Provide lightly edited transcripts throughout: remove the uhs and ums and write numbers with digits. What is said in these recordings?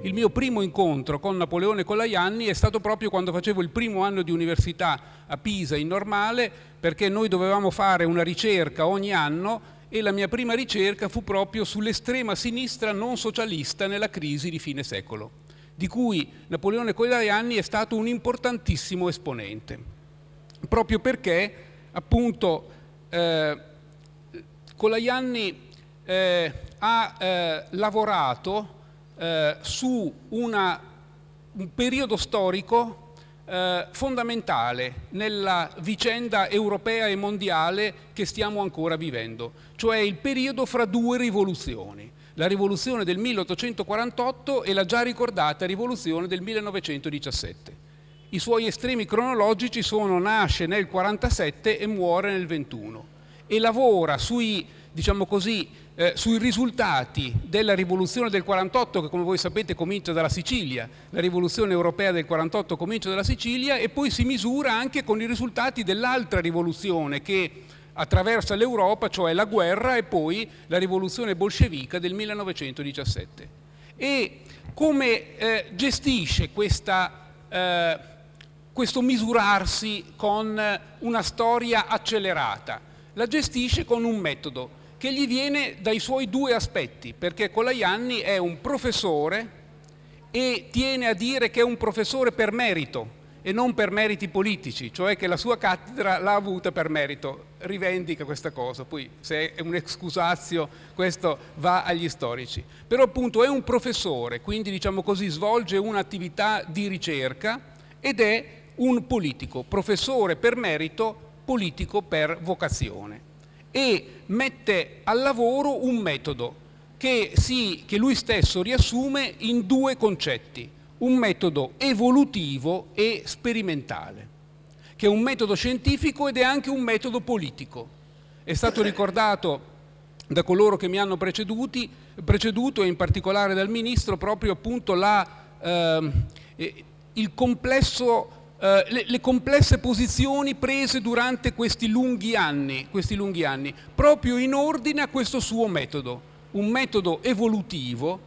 il mio primo incontro con Napoleone Colajanni è stato proprio quando facevo il primo anno di università a Pisa in normale, perché noi dovevamo fare una ricerca ogni anno e la mia prima ricerca fu proprio sull'estrema sinistra non socialista nella crisi di fine secolo, di cui Napoleone Colajanni è stato un importantissimo esponente, proprio perché appunto Colajanni ha lavorato su un periodo storico fondamentale nella vicenda europea e mondiale che stiamo ancora vivendo, cioè il periodo fra due rivoluzioni, la rivoluzione del 1848 e la già ricordata rivoluzione del 1917. I suoi estremi cronologici sono: nasce nel 47 e muore nel 21, e lavora sui, diciamo così, sui risultati della rivoluzione del 48, che come voi sapete comincia dalla Sicilia, la rivoluzione europea del 48 comincia dalla Sicilia, e poi si misura anche con i risultati dell'altra rivoluzione che attraversa l'Europa, cioè la guerra e poi la rivoluzione bolscevica del 1917. E come gestisce questo misurarsi con una storia accelerata? La gestisce con un metodo che gli viene dai suoi due aspetti, perché Colajanni è un professore e tiene a dire che è un professore per merito e non per meriti politici, cioè che la sua cattedra l'ha avuta per merito, rivendica questa cosa, poi se è un excusatio questo va agli storici, però appunto è un professore, quindi diciamo così svolge un'attività di ricerca ed è un politico, professore per merito, politico per vocazione, e mette al lavoro un metodo che lui stesso riassume in due concetti: un metodo evolutivo e sperimentale, che è un metodo scientifico ed è anche un metodo politico. È stato ricordato da coloro che mi hanno preceduto, e in particolare dal Ministro, proprio appunto il complesso le complesse posizioni prese durante questi lunghi anni, proprio in ordine a questo suo metodo, un metodo evolutivo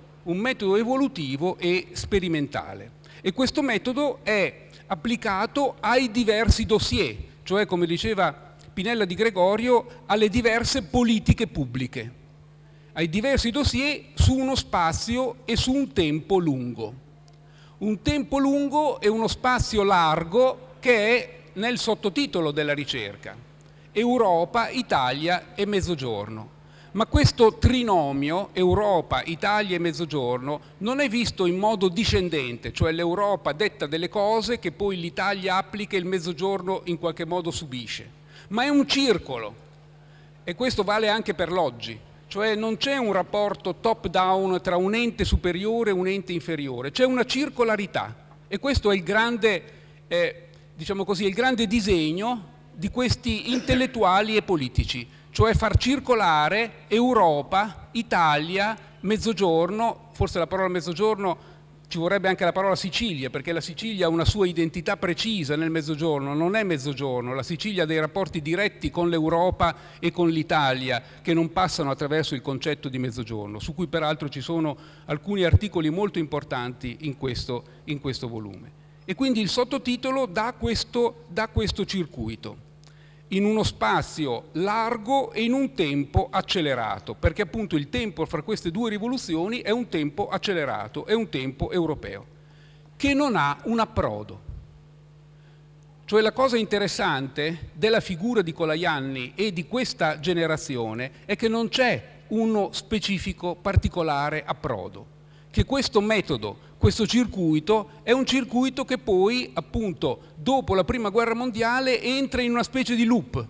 e sperimentale. E questo metodo è applicato ai diversi dossier, cioè, come diceva Pinella Di Gregorio, alle diverse politiche pubbliche, ai diversi dossier su uno spazio e su un tempo lungo. Un tempo lungo e uno spazio largo che è nel sottotitolo della ricerca: Europa, Italia e Mezzogiorno. Ma questo trinomio, Europa, Italia e Mezzogiorno, non è visto in modo discendente, cioè l'Europa detta delle cose che poi l'Italia applica e il Mezzogiorno in qualche modo subisce, ma è un circolo, e questo vale anche per l'oggi. Cioè non c'è un rapporto top-down tra un ente superiore e un ente inferiore, c'è una circolarità, e questo è il grande, diciamo così, il grande disegno di questi intellettuali e politici, cioè far circolare Europa, Italia, Mezzogiorno. Forse la parola Mezzogiorno ci vorrebbe anche la parola Sicilia, perché la Sicilia ha una sua identità precisa nel Mezzogiorno, non è Mezzogiorno, la Sicilia ha dei rapporti diretti con l'Europa e con l'Italia che non passano attraverso il concetto di Mezzogiorno, su cui peraltro ci sono alcuni articoli molto importanti in questo volume. E quindi il sottotitolo dà questo circuito, in uno spazio largo e in un tempo accelerato, perché appunto il tempo fra queste due rivoluzioni è un tempo accelerato, è un tempo europeo, che non ha un approdo. Cioè la cosa interessante della figura di Colajanni e di questa generazione è che non c'è uno specifico particolare approdo, che questo metodo, questo circuito, è un circuito che poi, appunto, dopo la Prima Guerra Mondiale entra in una specie di loop.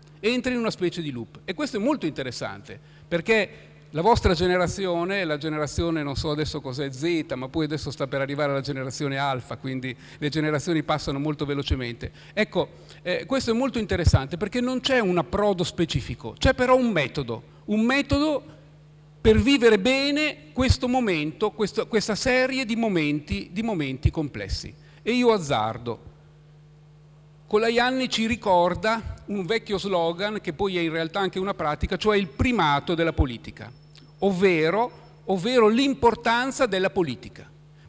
E questo è molto interessante, perché la vostra generazione, la generazione, non so adesso cos'è Z, ma poi adesso sta per arrivare la generazione Alfa, quindi le generazioni passano molto velocemente. Ecco, questo è molto interessante, perché non c'è un approdo specifico, c'è però un metodo per vivere bene questo momento, questa serie di momenti complessi. E io azzardo. Colajanni ci ricorda un vecchio slogan che poi è in realtà anche una pratica, cioè il primato della politica, ovvero l'importanza della politica.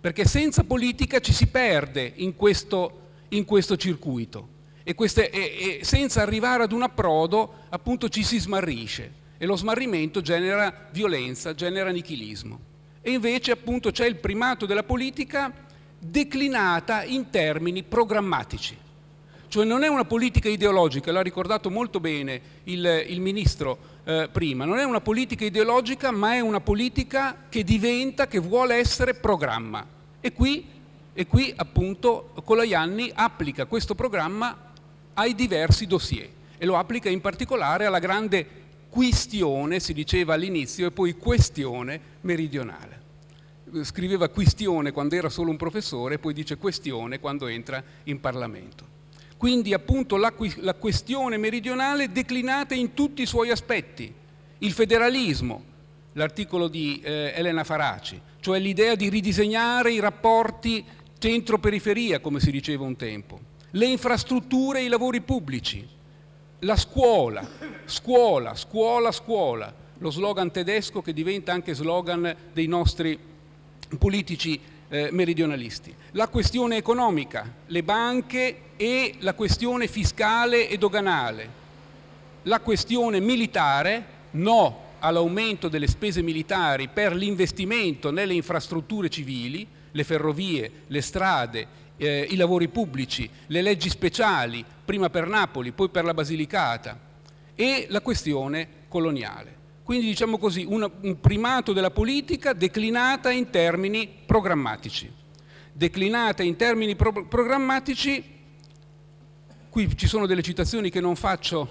perché senza politica ci si perde in questo circuito e senza arrivare ad un approdo appunto ci si smarrisce e lo smarrimento genera violenza, genera nichilismo. E invece appunto c'è il primato della politica declinata in termini programmatici. Cioè non è una politica ideologica, l'ha ricordato molto bene il Ministro prima, non è una politica ideologica ma è una politica che vuole essere programma. E qui appunto Colajanni applica questo programma ai diversi dossier e lo applica in particolare alla grande questione, si diceva all'inizio, e poi questione meridionale. Scriveva questione quando era solo un professore, poi dice questione quando entra in Parlamento. Quindi appunto la questione meridionale declinata in tutti i suoi aspetti. Il federalismo, l'articolo di Elena Faraci, cioè l'idea di ridisegnare i rapporti centro-periferia, come si diceva un tempo, le infrastrutture e i lavori pubblici, la scuola, scuola, scuola, scuola, lo slogan tedesco che diventa anche slogan dei nostri politici meridionalisti, la questione economica, le banche e la questione fiscale e doganale, la questione militare, no all'aumento delle spese militari per l'investimento nelle infrastrutture civili, le ferrovie, le strade, i lavori pubblici, le leggi speciali, prima per Napoli, poi per la Basilicata, e la questione coloniale. Quindi diciamo così, un primato della politica declinata in termini programmatici. Declinata in termini programmatici, qui ci sono delle citazioni che non faccio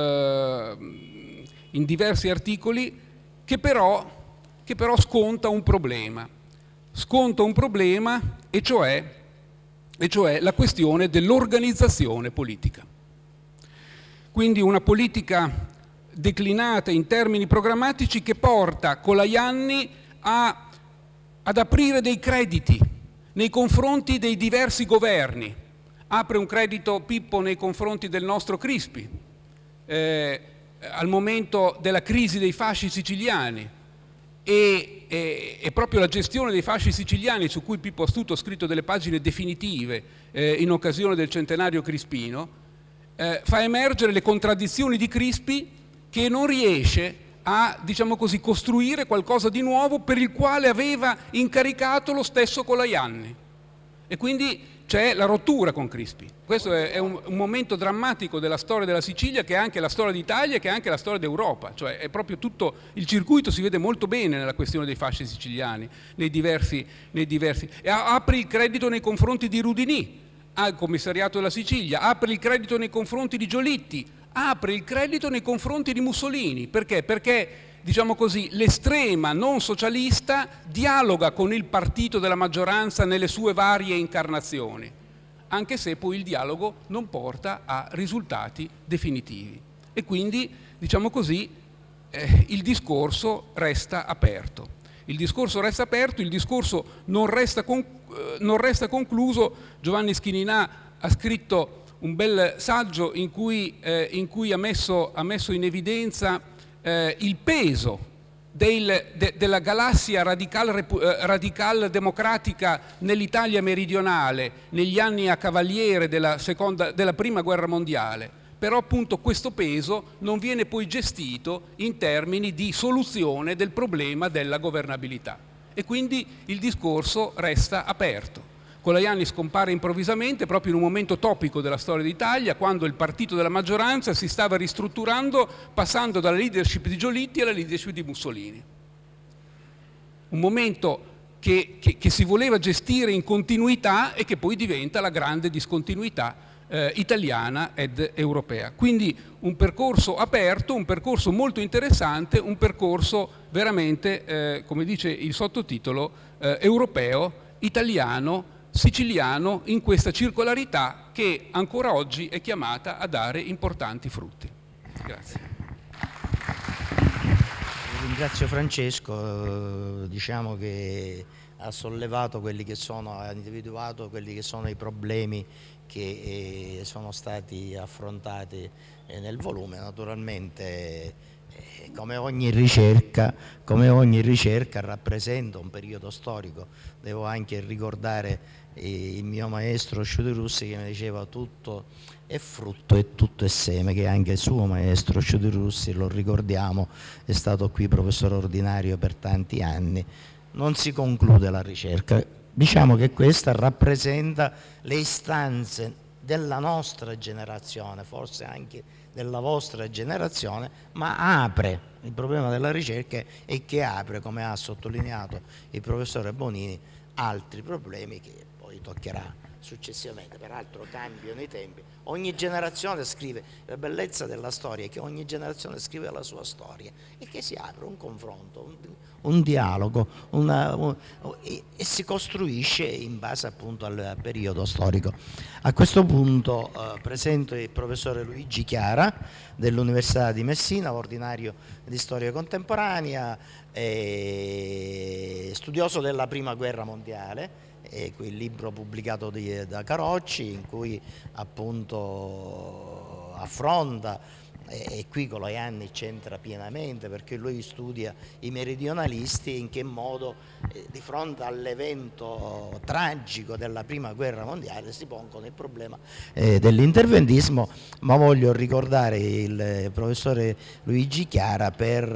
in diversi articoli, che però sconta un problema. Sconta un problema e cioè la questione dell'organizzazione politica. Quindi una politica declinata in termini programmatici che porta Colajanni ad aprire dei crediti nei confronti dei diversi governi. Apre un credito Pippo nei confronti del nostro Crispi, al momento della crisi dei fasci siciliani, e proprio la gestione dei fasci siciliani, su cui Pippo Astuto ha scritto delle pagine definitive in occasione del centenario crispino, fa emergere le contraddizioni di Crispi, che non riesce a, diciamo così, costruire qualcosa di nuovo per il quale aveva incaricato lo stesso Colajanni. E quindi c'è la rottura con Crispi. Questo è un momento drammatico della storia della Sicilia, che è anche la storia d'Italia e che è anche la storia d'Europa. Cioè è proprio tutto il circuito, si vede molto bene nella questione dei fasci siciliani, nei diversi. E apre il credito nei confronti di Rudinì al commissariato della Sicilia, apre il credito nei confronti di Giolitti, apre il credito nei confronti di Mussolini. Perché? Perché, diciamo così, l'estrema non socialista dialoga con il partito della maggioranza nelle sue varie incarnazioni, anche se poi il dialogo non porta a risultati definitivi. E quindi, diciamo così, il discorso resta aperto. Il discorso resta aperto, il discorso non resta concluso. Giovanni Schininà ha scritto un bel saggio in cui ha messo in evidenza il peso della galassia radical democratica nell'Italia meridionale negli anni a cavaliere della prima guerra mondiale. Però appunto questo peso non viene poi gestito in termini di soluzione del problema della governabilità e quindi il discorso resta aperto. Colajanni scompare improvvisamente proprio in un momento topico della storia d'Italia, quando il partito della maggioranza si stava ristrutturando passando dalla leadership di Giolitti alla leadership di Mussolini. Un momento che si voleva gestire in continuità e che poi diventa la grande discontinuità italiana ed europea. Quindi un percorso aperto, un percorso molto interessante, un percorso veramente, come dice il sottotitolo, europeo, italiano, siciliano, in questa circolarità che ancora oggi è chiamata a dare importanti frutti. Grazie. Ringrazio Francesco, diciamo che ha sollevato quelli che sono, ha individuato quelli che sono i problemi che sono stati affrontati nel volume. Naturalmente come ogni ricerca rappresenta un periodo storico. Devo anche ricordare il mio maestro Sciuti-Russi, che mi diceva tutto è frutto e tutto è seme, che anche il suo maestro Sciuti-Russi, lo ricordiamo, è stato qui professore ordinario per tanti anni. Non si conclude la ricerca. Diciamo che questa rappresenta le istanze della nostra generazione, forse anche della vostra generazione, ma apre, il problema della ricerca è che apre, come ha sottolineato il professore Bonini, altri problemi che poi toccherà successivamente. Peraltro cambiano i tempi, ogni generazione scrive, la bellezza della storia è che ogni generazione scrive la sua storia e che si apre un confronto, un dialogo e si costruisce in base appunto al periodo storico. A questo punto presento il professore Luigi Chiara dell'Università di Messina, ordinario di storia contemporanea, studioso della Prima Guerra Mondiale, quel libro pubblicato da Carocci, in cui appunto affronta, e qui Colajanni c'entra pienamente, perché lui studia i meridionalisti, in che modo di fronte all'evento tragico della Prima Guerra Mondiale si pongono il problema dell'interventismo. Ma voglio ricordare il professore Luigi Chiara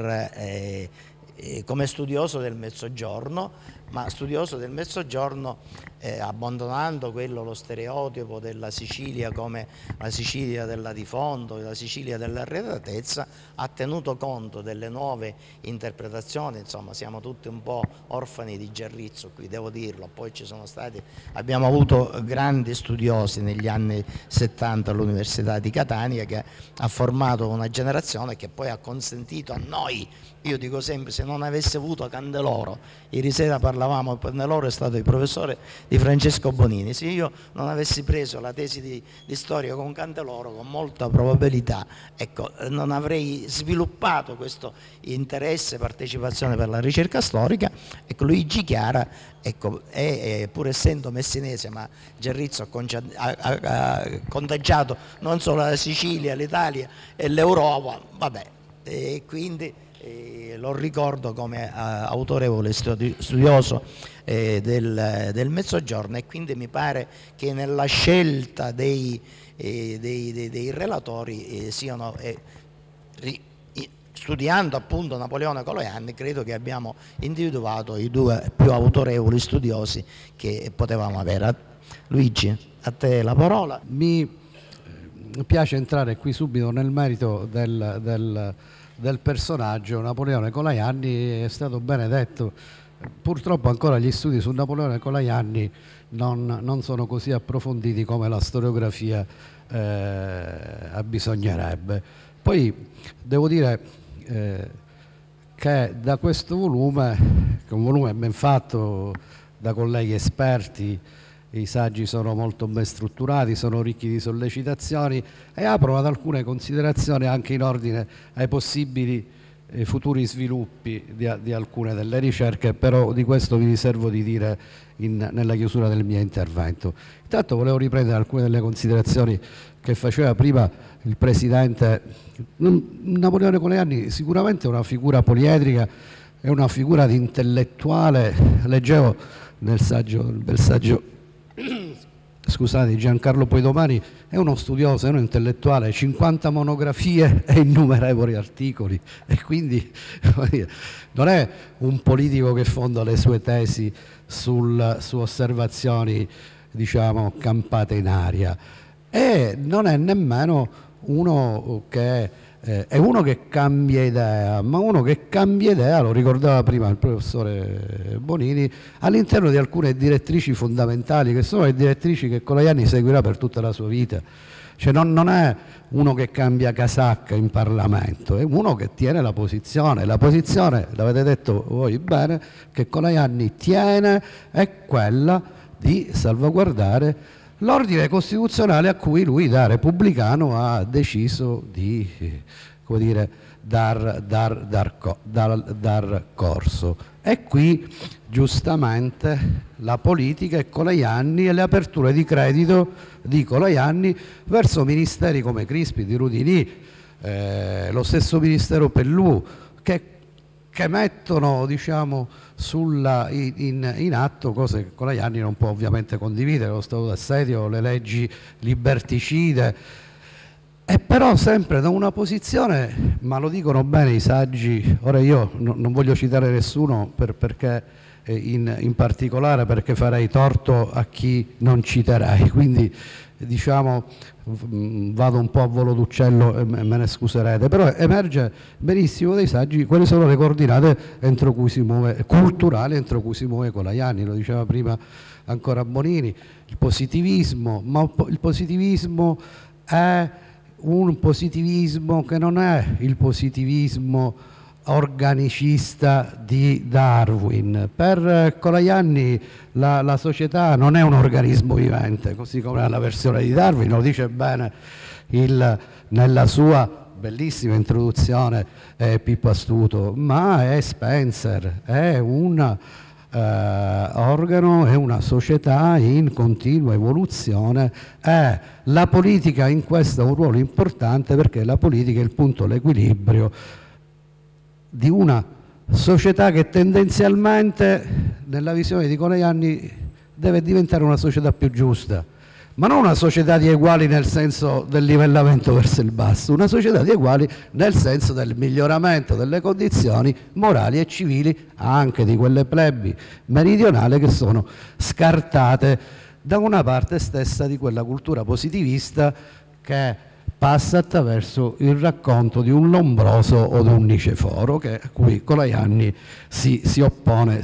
come studioso del Mezzogiorno, ma studioso del Mezzogiorno abbandonando lo stereotipo della Sicilia come la Sicilia del latifondo, la Sicilia dell'arretratezza, ha tenuto conto delle nuove interpretazioni. Insomma, siamo tutti un po' orfani di Gerrizzo qui, devo dirlo. Poi abbiamo avuto grandi studiosi negli anni 70 all'Università di Catania, che ha formato una generazione che poi ha consentito a noi, io dico sempre, se non avesse avuto Candeloro, ieri sera parlavamo, Candeloro è stato il professore di Francesco Bonini, se io non avessi preso la tesi di storia con Candeloro, con molta probabilità, ecco, non avrei sviluppato questo interesse e partecipazione per la ricerca storica. Ecco, Luigi Chiara, ecco, pur essendo messinese, ma Gerrizzo ha contagiato non solo la Sicilia, l'Italia e l'Europa, vabbè, e quindi lo ricordo come autorevole studioso del Mezzogiorno, e quindi mi pare che nella scelta dei relatori studiando appunto Napoleone Colajanni, credo che abbiamo individuato i due più autorevoli studiosi che potevamo avere. Luigi, a te la parola. Mi piace entrare qui subito nel merito del personaggio. Napoleone Colajanni, è stato bene detto, purtroppo ancora gli studi su Napoleone Colajanni non sono così approfonditi come la storiografia abbisognerebbe. Poi devo dire che da questo volume, che è un volume ben fatto da colleghi esperti, i saggi sono molto ben strutturati, sono ricchi di sollecitazioni e aprono ad alcune considerazioni anche in ordine ai possibili futuri sviluppi di alcune delle ricerche, però di questo vi riservo di dire nella chiusura del mio intervento. Intanto volevo riprendere alcune delle considerazioni che faceva prima il Presidente. Napoleone Colajanni sicuramente è una figura poliedrica, è una figura di intellettuale. Leggevo nel saggio scusate, di Giancarlo Poidomani, è uno studioso, è un intellettuale, 50 monografie e innumerevoli articoli, e quindi non è un politico che fonda le sue tesi su osservazioni, diciamo, campate in aria, e non è nemmeno uno che è uno che cambia idea, ma uno che cambia idea, lo ricordava prima il professore Bonini, all'interno di alcune direttrici fondamentali, che sono le direttrici che Colajanni seguirà per tutta la sua vita. Cioè non è uno che cambia casacca in Parlamento, è uno che tiene la posizione. La posizione, l'avete detto voi bene, che Colajanni tiene è quella di salvaguardare l'ordine costituzionale a cui lui, da repubblicano, ha deciso di, come dire, dar corso. E qui giustamente la politica e Colajanni e le aperture di credito di Colajanni verso ministeri come Crispi, di Rudinì, lo stesso Ministero Pellù, che mettono, diciamo, in atto cose che Colajanni non può ovviamente condividere, lo stato d'assedio, le leggi liberticide, e però sempre da una posizione, ma lo dicono bene i saggi. Ora io non voglio citare nessuno perché in particolare, perché farei torto a chi non citerei, quindi diciamo vado un po' a volo d'uccello e me ne scuserete, però emerge benissimo dai saggi quali sono le coordinate entro cui si muove, culturali entro cui si muove Colajanni. Lo diceva prima ancora Bonini, il positivismo, ma il positivismo è un positivismo che non è il positivismo organicista di Darwin. Per Colajanni la società non è un organismo vivente, così come nella versione di Darwin, lo dice bene nella sua bellissima introduzione Pippo Astuto, ma è Spencer, è un organo, è una società in continua evoluzione, e la politica in questo ha un ruolo importante, perché la politica è il punto d'equilibrio di una società che tendenzialmente, nella visione di Colajanni, deve diventare una società più giusta, ma non una società di eguali nel senso del livellamento verso il basso, una società di eguali nel senso del miglioramento delle condizioni morali e civili anche di quelle plebi meridionali che sono scartate da una parte stessa di quella cultura positivista che passa attraverso il racconto di un Lombroso o di un Niceforo, a cui Colajanni si oppone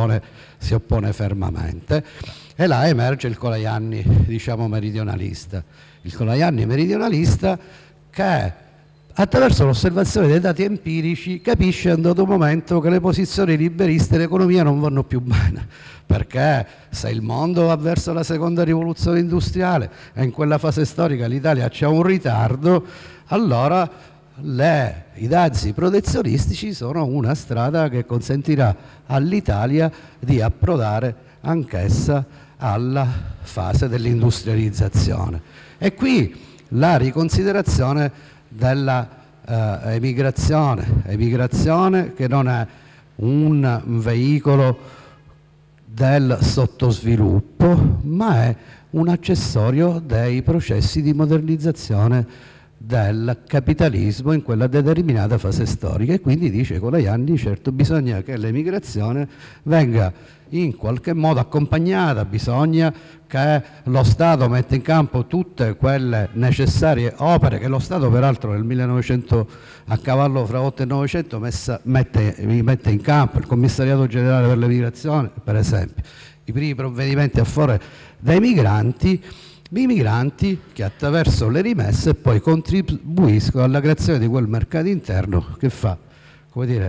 fermamente. E là emerge il Colajanni, diciamo, meridionalista. Il Colajanni meridionalista che, attraverso l'osservazione dei dati empirici, capisce a un dato momento che le posizioni liberiste e l'economia non vanno più bene, perché se il mondo va verso la seconda rivoluzione industriale e in quella fase storica l'Italia c'ha un ritardo, allora i dazi protezionistici sono una strada che consentirà all'Italia di approdare anch'essa alla fase dell'industrializzazione. E qui la riconsiderazione della emigrazione che non è un veicolo del sottosviluppo, ma è un accessorio dei processi di modernizzazione del capitalismo in quella determinata fase storica. E quindi, dice Colajanni, certo bisogna che l'emigrazione venga in qualche modo accompagnata, bisogna che lo Stato metta in campo tutte quelle necessarie opere che lo Stato peraltro nel 1900, a cavallo fra 8 e 900, mette in campo, il Commissariato Generale per l'Emigrazione per esempio, i primi provvedimenti a favore dei migranti che attraverso le rimesse poi contribuiscono alla creazione di quel mercato interno che fa, come dire,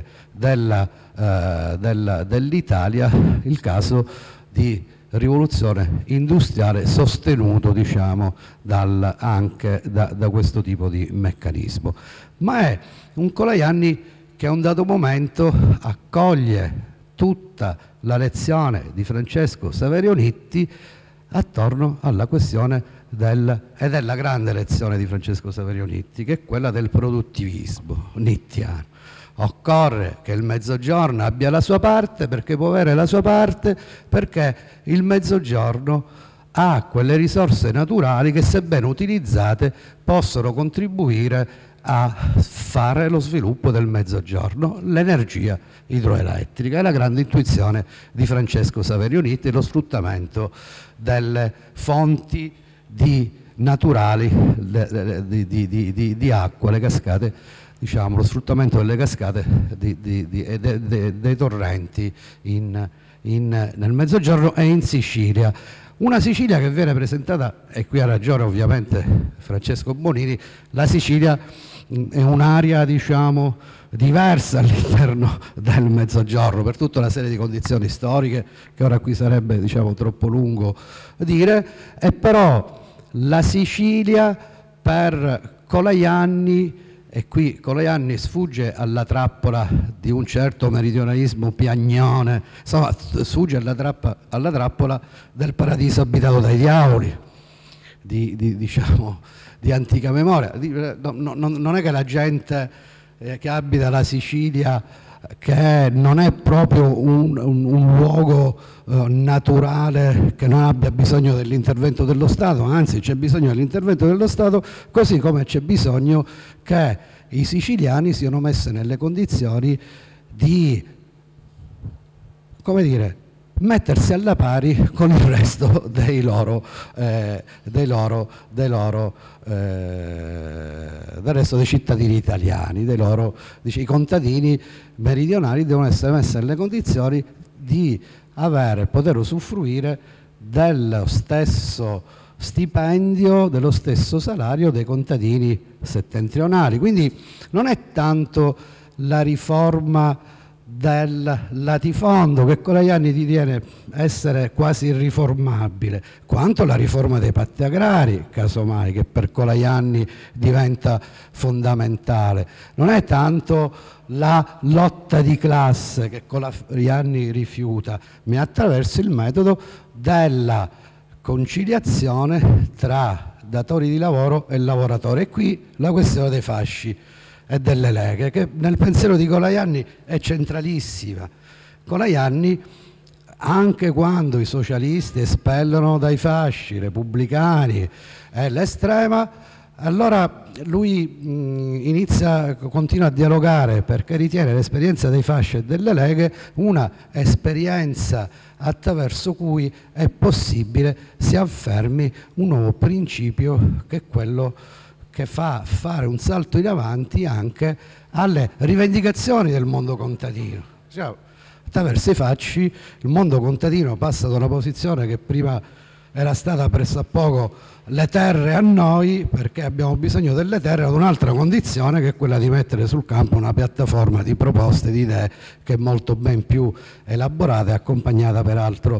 dell'Italia il caso di rivoluzione industriale sostenuto, diciamo, anche da questo tipo di meccanismo. Ma è un Colajanni che a un dato momento accoglie tutta la lezione di Francesco Saverio Nitti attorno alla questione ed è la grande lezione di Francesco Saverio Nitti, che è quella del produttivismo nittiano. Occorre che il Mezzogiorno abbia la sua parte, perché può avere la sua parte, perché il Mezzogiorno ha quelle risorse naturali che, sebbene utilizzate, possono contribuire a fare lo sviluppo del Mezzogiorno. L'energia idroelettrica è la grande intuizione di Francesco Saverio Nitti, lo sfruttamento delle fonti naturali di acqua, le cascate, diciamo, lo sfruttamento delle cascate dei torrenti nel Mezzogiorno e in Sicilia. Una Sicilia che viene presentata, e qui ha ragione ovviamente Francesco Bonini, la Sicilia è un'area, diciamo, diversa all'interno del Mezzogiorno per tutta una serie di condizioni storiche che ora qui sarebbe, diciamo, troppo lungo dire, e però la Sicilia per Colajanni, e qui Colajanni sfugge alla trappola di un certo meridionalismo piagnone, insomma sfugge alla trappola del paradiso abitato dai diavoli, diciamo, di antica memoria. Non è che la gente che abita la Sicilia, che non è proprio un luogo naturale, che non abbia bisogno dell'intervento dello Stato, anzi c'è bisogno dell'intervento dello Stato, così come c'è bisogno che i siciliani siano messi nelle condizioni di, come dire, mettersi alla pari con il resto del resto dei cittadini italiani, i contadini meridionali devono essere messi nelle condizioni di poter usufruire dello stesso stipendio, dello stesso salario dei contadini settentrionali. Quindi non è tanto la riforma del latifondo, che Colajanni ritiene essere quasi irriformabile, quanto la riforma dei patti agrari, casomai, che per Colajanni diventa fondamentale. Non è tanto la lotta di classe, che Colajanni rifiuta, ma attraverso il metodo della conciliazione tra datori di lavoro e lavoratori. E qui la questione dei fasci e delle leghe, che nel pensiero di Colajanni è centralissima. Colajanni, anche quando i socialisti espellono dai fasci i repubblicani e l'estrema, allora lui continua a dialogare, perché ritiene l'esperienza dei fasci e delle leghe una esperienza attraverso cui è possibile si affermi un nuovo principio, che è quello che fa fare un salto in avanti anche alle rivendicazioni del mondo contadino. Cioè, attraverso i fasci il mondo contadino passa da una posizione che prima era stata pressappoco le terre a noi, perché abbiamo bisogno delle terre, ad un'altra condizione, che è quella di mettere sul campo una piattaforma di proposte, di idee, che è molto ben più elaborata e accompagnata peraltro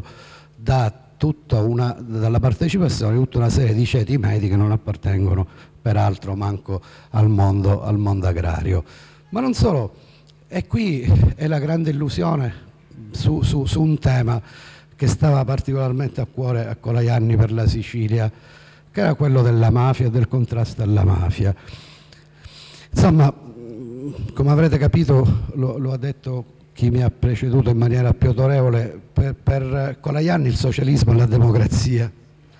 dalla partecipazione di tutta una serie di ceti medi che non appartengono peraltro manco al mondo agrario. Ma non solo, e qui è la grande illusione su un tema che stava particolarmente a cuore a Colajanni per la Sicilia, che era quello della mafia e del contrasto alla mafia. Insomma, come avrete capito, lo ha detto chi mi ha preceduto in maniera più autorevole, per Colajanni il socialismo è la democrazia.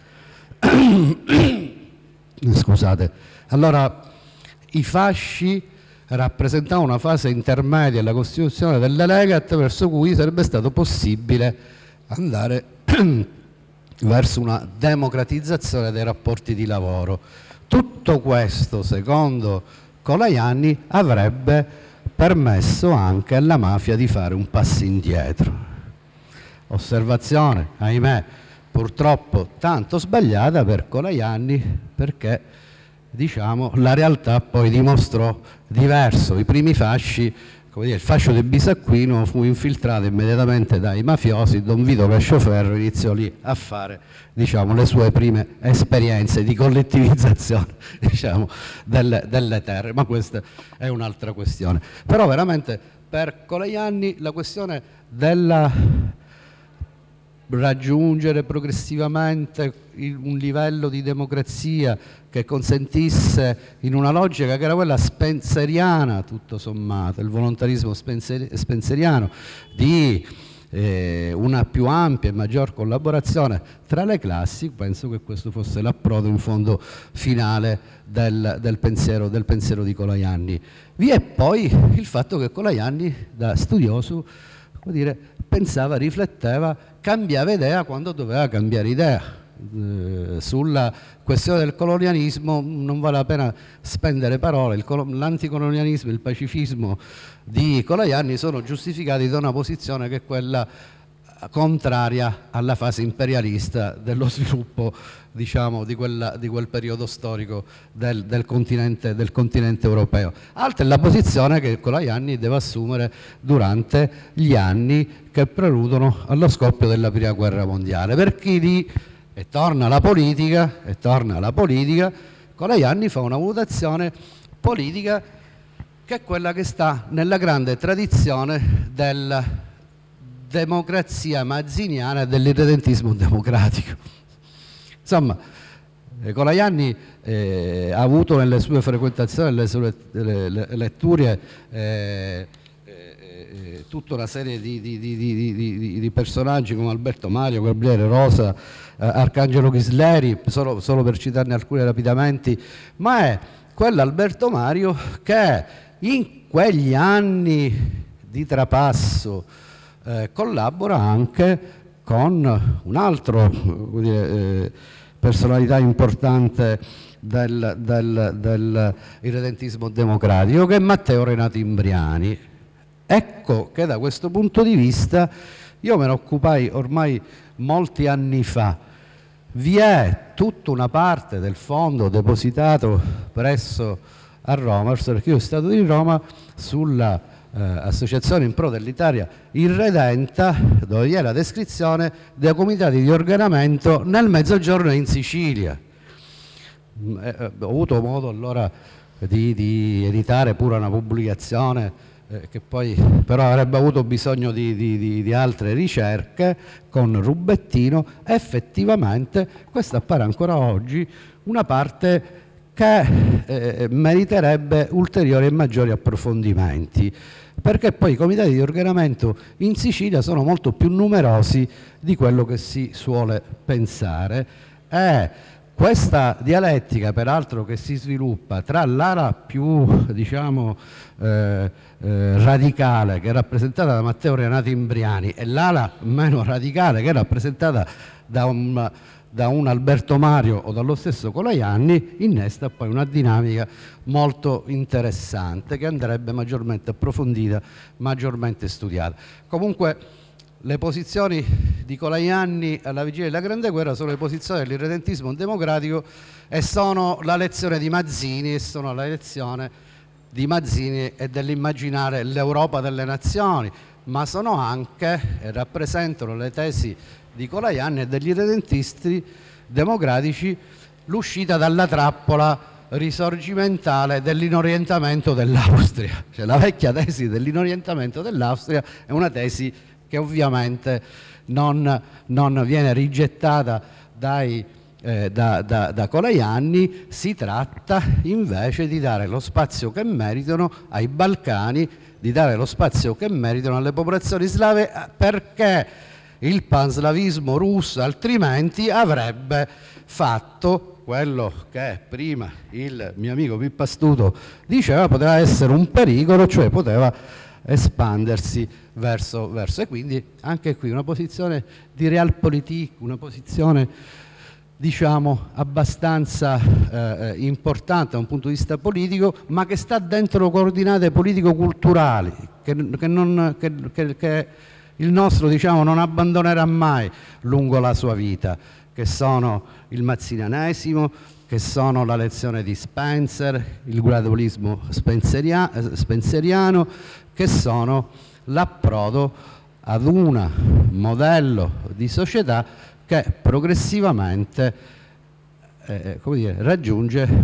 Scusate. Allora, i fasci rappresentavano una fase intermedia alla costituzione delle leghe, attraverso cui sarebbe stato possibile andare verso una democratizzazione dei rapporti di lavoro. Tutto questo, secondo Colajanni, avrebbe permesso anche alla mafia di fare un passo indietro. Osservazione, ahimè, purtroppo tanto sbagliata per Colajanni, perché diciamo la realtà poi dimostrò diverso. I primi fasci, come dire, il fascio di Bisacquino fu infiltrato immediatamente dai mafiosi, Don Vito Cascioferro iniziò lì a fare, diciamo, le sue prime esperienze di collettivizzazione, diciamo, delle terre, ma questa è un'altra questione. Però veramente per Colajanni la questione della raggiungere progressivamente un livello di democrazia che consentisse, in una logica che era quella spenseriana, tutto sommato, il volontarismo spenseriano, di una più ampia e maggior collaborazione tra le classi, penso che questo fosse l'approdo in fondo finale del pensiero di Colajanni. Vi è poi il fatto che Colajanni, da studioso, come dire, pensava, rifletteva, cambiava idea quando doveva cambiare idea. Sulla questione del colonialismo non vale la pena spendere parole. L'anticolonialismo e il pacifismo di Colajanni sono giustificati da una posizione che è quella contraria alla fase imperialista dello sviluppo, diciamo, di quel periodo storico del continente europeo. Altra è la posizione che Colajanni deve assumere durante gli anni che preludono allo scoppio della Prima Guerra Mondiale, perché lì, e torna alla politica, Colajanni fa una valutazione politica che è quella che sta nella grande tradizione della democrazia mazziniana e dell'irredentismo democratico. Insomma, Colajanni ha avuto nelle sue frequentazioni, nelle sue letture, tutta una serie di personaggi come Alberto Mario, Gabriele Rosa, Arcangelo Ghisleri, solo per citarne alcuni rapidamente, ma è quell'Alberto Mario che in quegli anni di trapasso collabora anche con un altro personalità importante del irredentismo democratico, che è Matteo Renato Imbriani. Ecco che da questo punto di vista io me ne occupai ormai molti anni fa. Vi è tutta una parte del fondo depositato presso a Roma, perché io sono stato di Roma, sulla Associazione in pro dell'Italia irredenta, dove vi è la descrizione dei comitati di organamento nel Mezzogiorno e in Sicilia. Ho avuto modo allora di editare pure una pubblicazione che poi però avrebbe avuto bisogno di altre ricerche con Rubettino. Effettivamente questa appare ancora oggi una parte che meriterebbe ulteriori e maggiori approfondimenti, perché poi i comitati di organamento in Sicilia sono molto più numerosi di quello che si suole pensare, e questa dialettica peraltro che si sviluppa tra l'ala più diciamo radicale, che è rappresentata da Matteo Renato Imbriani, e l'ala meno radicale, che è rappresentata da un Alberto Mario o dallo stesso Colajanni, innesta poi una dinamica molto interessante che andrebbe maggiormente approfondita, maggiormente studiata. Comunque le posizioni di Colajanni alla vigilia della Grande Guerra sono le posizioni dell'irredentismo democratico e sono la lezione di Mazzini, e sono la lezione di Mazzini e dell'immaginare l'Europa delle nazioni, ma sono anche e rappresentano le tesi di Colajanni e degli irredentisti democratici l'uscita dalla trappola risorgimentale dell'inorientamento dell'Austria. Cioè, la vecchia tesi dell'inorientamento dell'Austria è una tesi che ovviamente non viene rigettata da Colajanni. Si tratta invece di dare lo spazio che meritano ai Balcani, di dare lo spazio che meritano alle popolazioni slave, perché il panslavismo russo altrimenti avrebbe fatto quello che prima il mio amico Pippo Astuto diceva, poteva essere un pericolo, cioè poteva espandersi verso e quindi anche qui una posizione di realpolitik, una posizione diciamo abbastanza importante da un punto di vista politico, ma che sta dentro coordinate politico-culturali che il nostro diciamo non abbandonerà mai lungo la sua vita, che sono il mazzinianesimo, che sono la lezione di Spencer, il gradualismo spenzeriano, che sono l'approdo ad un modello di società che progressivamente come dire, raggiunge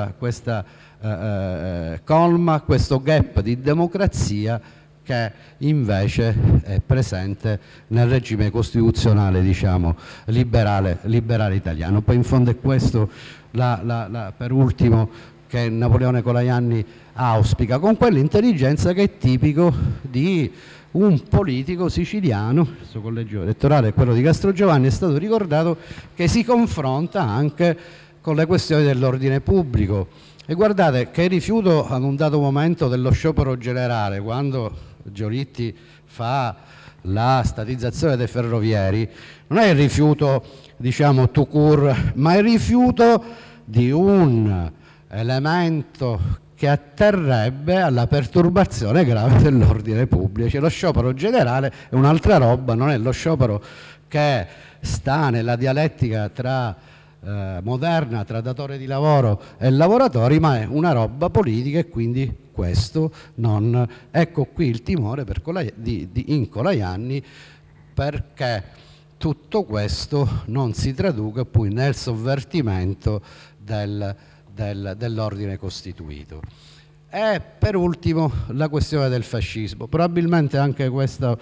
colma questo gap di democrazia che invece è presente nel regime costituzionale diciamo liberale italiano. Poi in fondo è questo per ultimo che Napoleone Colajanni auspica, con quell'intelligenza che è tipico di un politico siciliano. Il suo collegio elettorale è quello di Castrogiovanni, è stato ricordato, che si confronta anche con le questioni dell'ordine pubblico. E guardate che il rifiuto ad un dato momento dello sciopero generale, quando Giolitti fa la statizzazione dei ferrovieri, non è il rifiuto diciamo tout court, ma il rifiuto di un elemento che atterrebbe alla perturbazione grave dell'ordine pubblico. Cioè, lo sciopero generale è un'altra roba, non è lo sciopero che sta nella dialettica moderna tra datore di lavoro e lavoratori, ma è una roba politica, e quindi questo non... Ecco qui il timore in Colajanni, perché tutto questo non si traduca poi nel sovvertimento dell'ordine costituito. E per ultimo la questione del fascismo. Probabilmente anche questo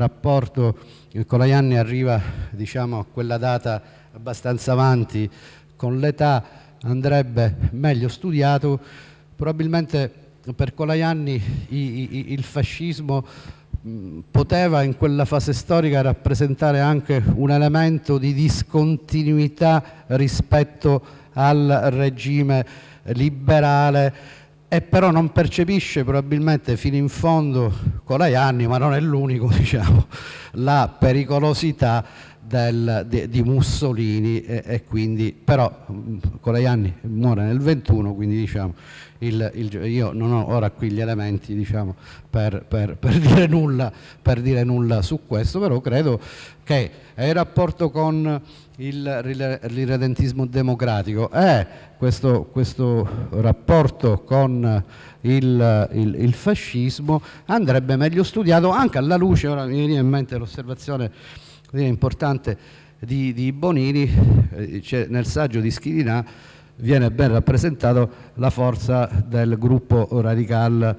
rapporto, Colajanni arriva diciamo a quella data abbastanza avanti con l'età andrebbe meglio studiato. Probabilmente per Colajanni il fascismo poteva in quella fase storica rappresentare anche un elemento di discontinuità rispetto al regime liberale, e però non percepisce probabilmente fino in fondo Colajanni, ma non è l'unico, diciamo, la pericolosità di Mussolini, e quindi però Colajanni muore nel 21, quindi diciamo io non ho ora qui gli elementi, diciamo, per dire nulla su questo, però credo che il rapporto con l'irredentismo democratico e questo rapporto con il fascismo andrebbe meglio studiato, anche alla luce, ora mi viene in mente l'osservazione importante di Bonini, nel saggio di Schirinà viene ben rappresentato la forza del gruppo dei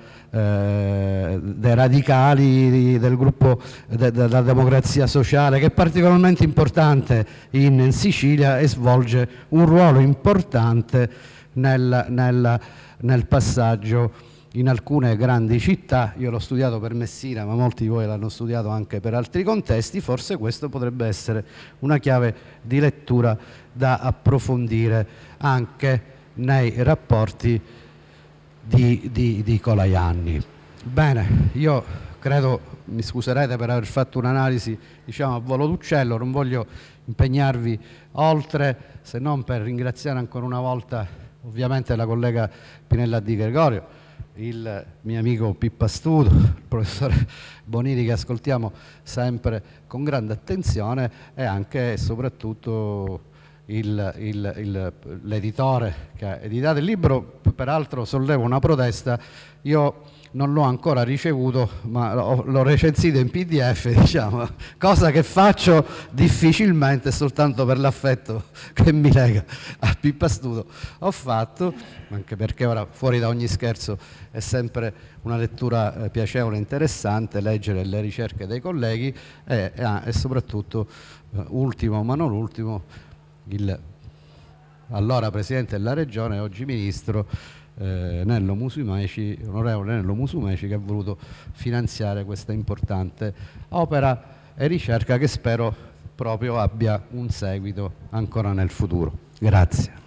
radicali, del gruppo della democrazia sociale, che è particolarmente importante in Sicilia e svolge un ruolo importante nel passaggio in alcune grandi città. Io l'ho studiato per Messina, ma molti di voi l'hanno studiato anche per altri contesti. Forse questo potrebbe essere una chiave di lettura da approfondire anche nei rapporti di Colajanni. Bene, io credo, mi scuserete per aver fatto un'analisi, diciamo, a volo d'uccello, non voglio impegnarvi oltre, se non per ringraziare ancora una volta ovviamente la collega Pinella Di Gregorio, il mio amico Pippa Studo, il professore Bonini, che ascoltiamo sempre con grande attenzione, e anche e soprattutto l'editore che ha editato il libro. Peraltro sollevo una protesta, io non l'ho ancora ricevuto, ma l'ho recensito in PDF, diciamo, cosa che faccio difficilmente, soltanto per l'affetto che mi lega a Pippa Studo ho fatto, anche perché ora, fuori da ogni scherzo, è sempre una lettura piacevole e interessante leggere le ricerche dei colleghi, e soprattutto, ultimo ma non ultimo, allora Presidente della Regione, oggi Ministro, Nello Musumeci, onorevole Nello Musumeci, che ha voluto finanziare questa importante opera e ricerca, che spero proprio abbia un seguito ancora nel futuro. Grazie.